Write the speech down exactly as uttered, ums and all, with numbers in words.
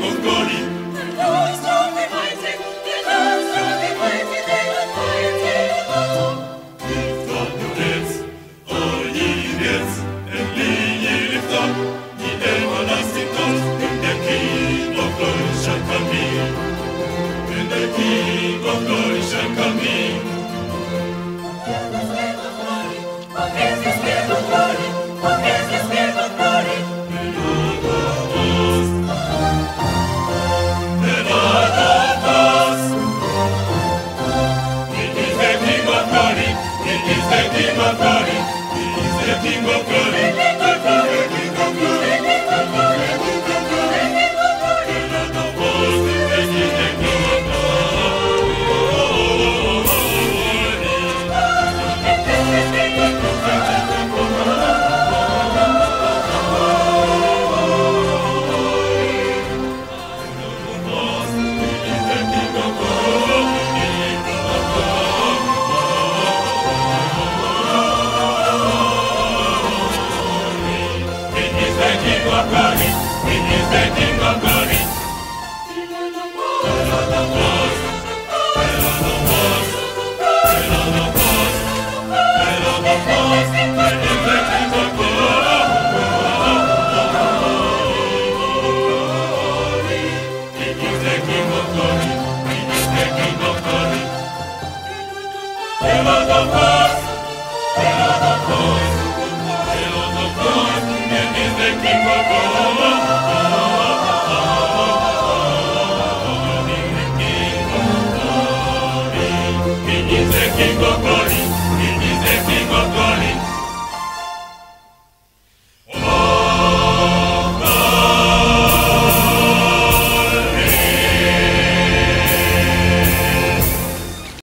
of glory. The Lord is strong and mighty, the Lord is strong and mighty, the Lord mighty in battle. Lift up your heads, all ye gates, and be ye lift up, ye everlasting doors, and the King of glory shall come in. And the King of glory shall come in. Who is this King of glory? Who is this King of glory? The Lord of hosts, the Lord of hosts. He is the King of glory, He is the King of glory, He is the King of glory, the King of glory, the King of glory, the King of glory, the King of glory. The Lord of hosts, He is the King of King of glory.